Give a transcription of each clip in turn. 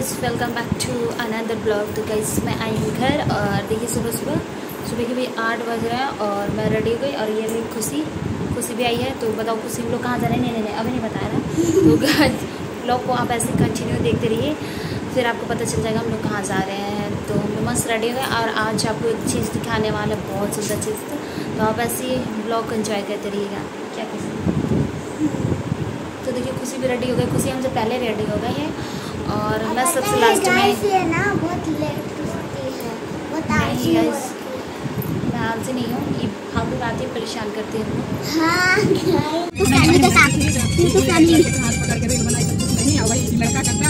Guys, welcome back to another blog. तो guys मैं आई हूँ घर और देखिए सुबह के भी 8 बज रहे हैं और मैं रेडी हो गई। और ये भी खुशी भी आई है। तो बताओ खुशी हम लोग कहाँ जा रहे हैं? नहीं अभी नहीं बताया ना। तो गाइस ब्लॉग को आप ऐसे कंटिन्यू देखते रहिए, फिर आपको पता चल जाएगा हम लोग कहाँ जा रहे हैं। तो हम मस्त रेडी हो गए और आज आपको एक चीज़ दिखाने वाला है, बहुत सुंदर चीज़। तो आप ऐसे ही ब्लॉग को एंजॉय करते रहिएगा। क्या खुशी? तो देखिए खुशी भी रेडी हो गई। खुशी हमसे पहले रेडी हो गई है और मैं सबसे लास्ट में ना बहुत लेट होती है, बहुत आलसी है। मैं आलसी नहीं हूँ, ये फालतू बातें परेशान करती हूँ। हाँ तो फैमिली के साथ तो फैमिली के हाथ पकड़ के रील बनाई तो कुछ नहीं है, वही लड़का करता है।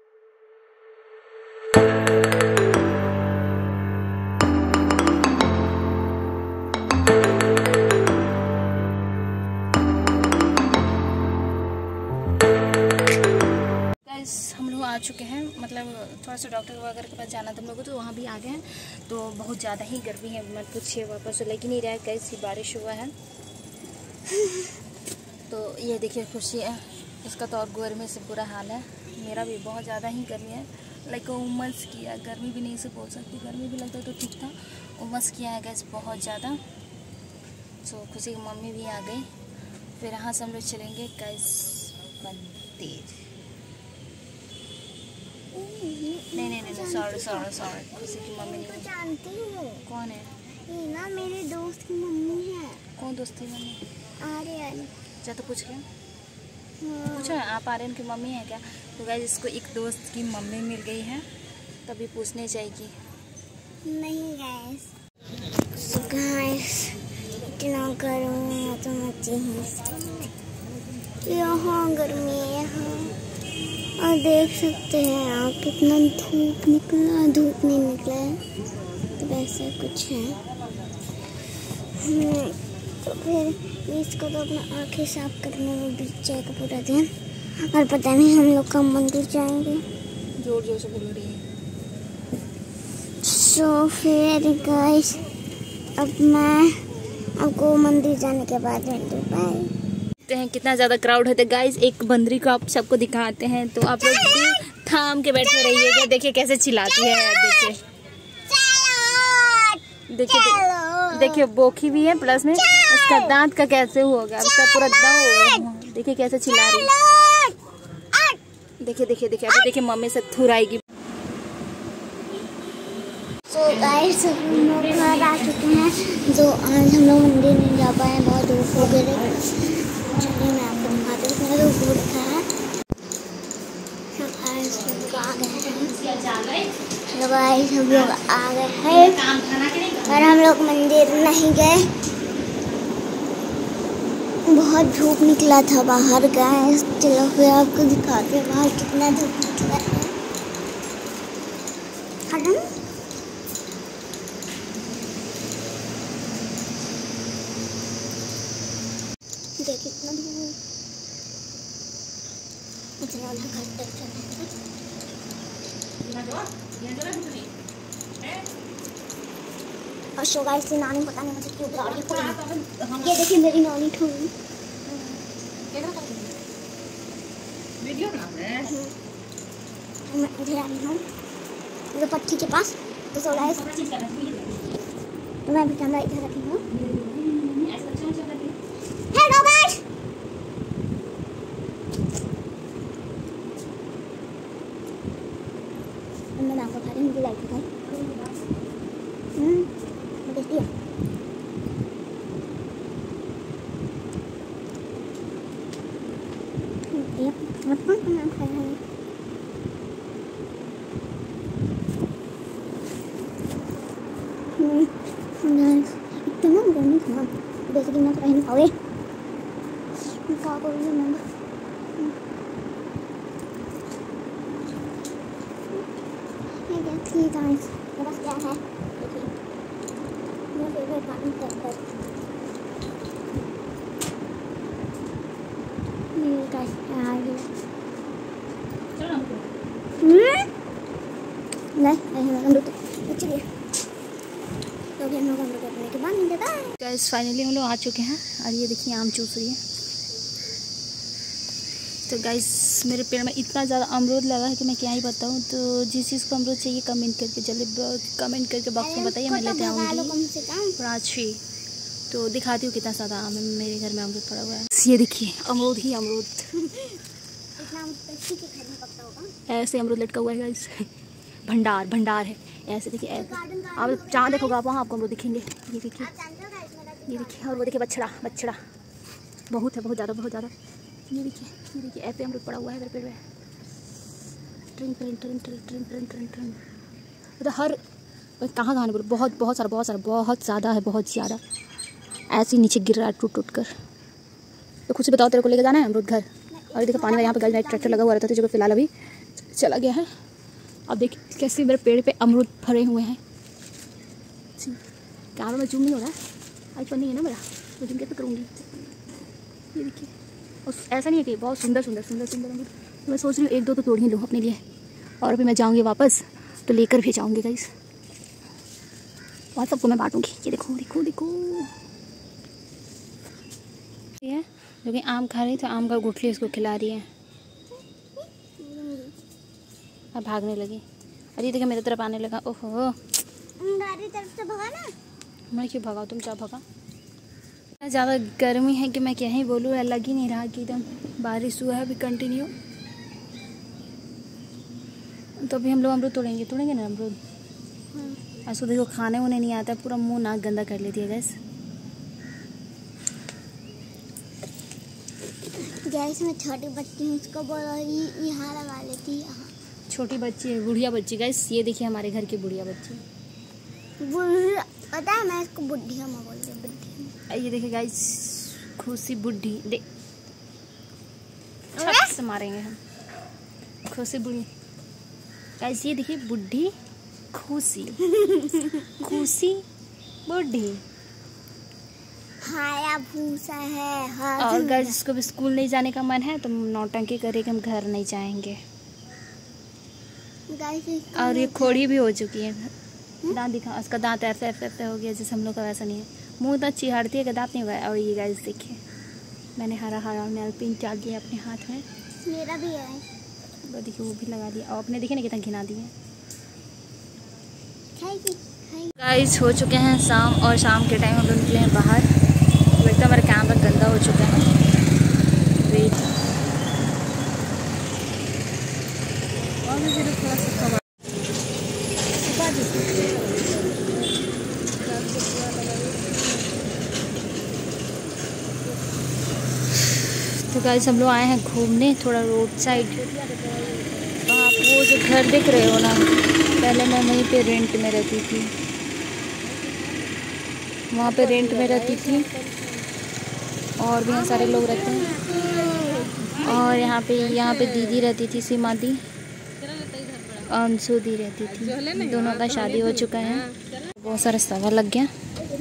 हम लोग आ चुके हैं, मतलब थोड़ा सा डॉक्टर वगैरह के पास जाना था हम लोग को, तो वहाँ भी आ गए हैं। तो बहुत ज़्यादा ही गर्मी है, मत पूछिए। वापस लेकिन नहीं रहा है, कैसी बारिश हुआ है। तो ये देखिए खुशी है, इसका तो और गर्मी से बुरा हाल है। मेरा भी बहुत ज़्यादा ही गर्मी है, लाइक उमस किया। गर्मी भी नहीं से बोल सकती, गर्मी भी लगता तो ठीक था, उमस किया है गैस बहुत ज़्यादा। तो खुशी की मम्मी भी आ गई। फिर यहाँ से हम लोग चलेंगे गैस मंदिर। नहीं सॉरी खुशी की मम्मी नहीं जानती हूँ कौन है। ये ना मेरे दोस्त की मम्मी है। कौन दोस्त की मम्मी? आर्यन। अच्छा तो पूछ क्या पूछो, आप आर्यन की मम्मी है क्या? तो गाइस इसको एक दोस्त की मम्मी मिल गई है, तभी पूछने जाएगी। नहीं गाइस, इतना गर्मी है तो मत ही यहाँ गर्मी है यहाँ। और देख सकते हैं आप कितना धूप नहीं निकला है, तो वैसे कुछ है। तो फिर इसको तो अपना आँखें साफ करने में बीत जाएगा पूरा दिन, और पता नहीं हम लोग कब मंदिर जाएंगे। जोर से बोल रही है। सो फिर गाइस अब मैं आपको मंदिर जाने के बाद बाय। हैं कितना ज्यादा क्राउड है। गाइस एक बंदरी को आप सबको दिखाते हैं, तो आप लोग थाम के बैठे रहिएगा। देखिए कैसे चिल्लाती है, देखिए बोखी भी है, प्लस में उसका दांत का कैसे होगा, उसका पूरा दांत देखिए कैसे चिल्ला रही है। देखिए अभी देखिए मम्मी से थुराएगी। तो गाइस हम लोग घर आ चुके हैं, तो आज हम लोग मंदिर नहीं जा पाए, बहुत धूप हो गई। चलिए मैं आपको दिखाती हूँ, मेरा तो रखा है। हेलो गाइस, हम लोग आ गए हैं और हम लोग मंदिर नहीं गए, बहुत धूप निकला था बाहर। गाइस चलो फिर आपको दिखाते हैं बाहर कितना धूप निकला है। देखिए कितना धूप, इतना घर तक चले। और शो गाइस नानी पता नहीं मुझे क्यों बुला रही है। ये देखिए मेरी नानी ठोड़ी वीडियो बना रहे हैं। मैं इधर आ रही हूँ मेरे पट्टी के पास, तो सो गाइस मैं भी कैमरा इधर रखी हूँ। हेलो गाइस, मैं आपको खा रही हूँ, मुझे लाइट दिखाई। टेस्टी है। इतना गर्मी था जैसे कि मैं तो नहीं खाओगे क्या करूँगी मैं। देखिए गाइस मेरे पास क्या है, देखिए मेरा फेवरेट पानी कैप्टर। मेरे गाइस आ गया चलिए। तो फिर हम लोग करने के बाद मिलते हैं। गाइस फाइनली हम लोग आ चुके हैं और ये देखिए आम चूस रही है। तो गाइस मेरे पेड़ में इतना ज़्यादा अमरूद लगा है कि मैं क्या ही बताऊँ। तो जिस चीज़ को अमरूद चाहिए कमेंट करके जल्दी कमेंट करके बॉक्स में बताइए, मैं लेते आऊँगी। प्राची तो दिखाती हूँ कितना ज़्यादा आम है मेरे घर में अमरूद पड़ा हुआ है। ये देखिए अमरूद ही अमरूद, ऐसे अमरूद लटका हुआ है गाइस। भंडार भंडार है ऐसे, देखिए ऐसे आप जहाँ देखोगे आप वहाँ आपको अमरूद दिखेंगे। ये देखिए, ये देखिए, और वो देखिए बछड़ा बछड़ा बहुत है, बहुत ज़्यादा बहुत ज़्यादा। ये देखिए ऐसे अमरूद पड़ा हुआ है मेरे पेड़ में। ट्रिन ट्रिन ट्रिन ट्रिन ट्रिन ट्रिन ट्रिन ट्रिन, मतलब हर कहाँ कहाँ बोलो, बहुत बहुत सारा बहुत सारा बहुत ज़्यादा है, बहुत ज़्यादा। ऐसे ही नीचे गिर रहा है टूट टूट कर। तो खुद से बताओ, तेरे को लेके जाना है अमरूद घर? और देखो पानी में यहाँ पे गाइस ट्रैक्टर लगा हुआ रहता था जो फिलहाल अभी चला गया है। अब देख कैसे मेरे पेड़ पे अमरूद भरे हुए हैं। कैमरा में जूम नहीं हो रहा है, आईफोन नहीं है ना मेरा, तो जूम कैसे करूँगी। ये देखिए, और ऐसा नहीं है कि बहुत सुंदर सुंदर सुंदर सुंदर अमरूद। तो मैं सोच रही हूँ एक दो तो तोड़ ही लूँ अपने लिए, और अभी मैं जाऊँगी वापस तो लेकर भी जाऊँगी गाइस, और सबको मैं बांटूँगी। ये देखो देखो देखो, ये जो कि आम खा रही तो आम का गुठली उसको खिला रही है और भागने लगी। अरे देखिए मेरी तरफ आने लगा। ओहो तरफ से भगा ना, मैं क्यों भगाऊँ, तुम क्या भगा। ज़्यादा गर्मी है कि मैं क्या ही बोलूँ, लग ही नहीं रहा कि एकदम बारिश हुआ है अभी कंटिन्यू। तो अभी हम लोग अमरूद तोड़ेंगे ना अमरूद। ऐसा देखो खाने उन्हें नहीं आता, पूरा मुंह नाक गंदा कर लेती है गैस। गैस में छोटी बच्ची हूँ, इसको बोलो यहाँ लगा लेती है। यहाँ छोटी बच्ची है, बुढ़िया बच्ची गाइस। ये देखिए हमारे घर की बुढ़िया बच्ची, पता है मैं इसको बुढ़िया माँ बोलती हूँ, बुढ़िया। ये देखिए गाइस खुशी बुढ़ी दे से मारेंगे हम, खुशी बुढ़ी गाइस। ये देखिए बुढ़ी खुशी खुशी बुढ़ी हाया भूसा है। हाँ, और गाइस जिसको भी स्कूल नहीं जाने का मन है तो नौटंकी करेगा, हम घर नहीं जाएंगे। और ये खोड़ी भी हो चुकी है, दांत दिखा, उसका दांत ऐसे ऐसे ऐसे हो गया, जैसे हम लोग का वैसा नहीं है। मुंह इतना चिहाड़ती है कि दांत नहीं हुआ है। और ये गाइस देखिए मैंने हरा हरा नेल पेंट डाल दिया अपने हाथ में, मेरा भी है। वो देखिए वो भी लगा दिया, और अपने देखिए ना कितना घिना दिए। गाइस हो चुके हैं शाम, और शाम के टाइम हम लोग निकले हैं बाहर। लगता है हमारा कैमरा गंदा हो चुका है। वेट, और मुझे थोड़ा सा तो गाइस हम लोग आए हैं घूमने थोड़ा रोड साइड। आप वो जो घर देख रहे हो ना, पहले मैं वहीं पे रेंट में रहती थी, वहाँ पे रेंट में रहती थी, और भी यहाँ सारे लोग रहते हैं। और यहाँ पे दीदी रहती थी, सीमा दी, अंशु दी रहती थी, दोनों का शादी हो चुका है। बहुत सारा सवा लग गया।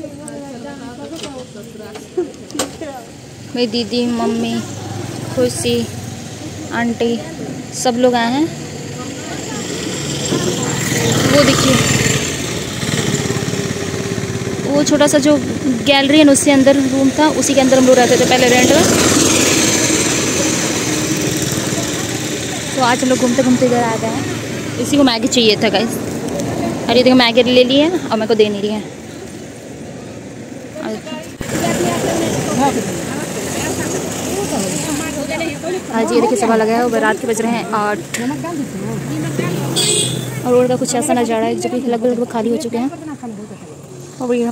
मेरी दीदी, मम्मी, खुशी, आंटी सब लोग आए हैं। वो देखिए वो छोटा सा जो गैलरी है ना, उससे अंदर रूम था, उसी के अंदर हम लोग रहते थे पहले रेंट में। तो आज हम लोग घूमते घूमते इधर आ गए हैं। इसी को मैगी चाहिए था गाइस, अरे देखो मैगी ले ली है और मेरे को दे नहीं रही है। आज ये देखिए सवा लगा है, और रात के बज रहे हैं 8, और रोड का कुछ ऐसा नज़ारा है जो कि लगभग खाली हो चुके हैं। और यहाँ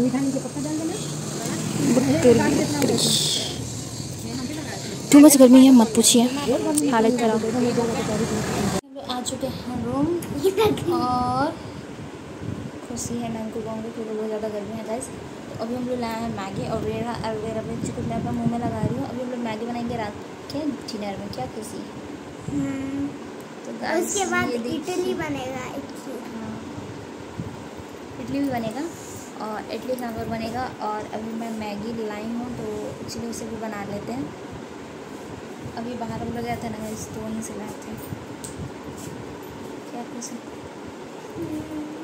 टू मच गर्मी है, मत पूछिए, हालत खराब। हम लोग आ चुके हैं रूम, और खुशी है, मैं उनको कहूँगी क्योंकि बहुत ज़्यादा गर्मी है गाइस। तो अभी हम लोग लाए हैं मैगी और एलोवेरा में चिकन मैं अपना मुँह में लगा रही हूँ। अभी हम लोग मैगी बनाएंगे रात के डिनर में, क्या खुशी। तो गाइस उसके बाद इडली बनेगा, इडली भी बनेगा और इडली सांभर बनेगा। और अभी मैं मैगी लाई हूँ तो एक्चुअली उसे भी बना लेते हैं। अभी बाहर हम लोग गए थे ना, तो वहीं से लाए थे। क्या खुशी।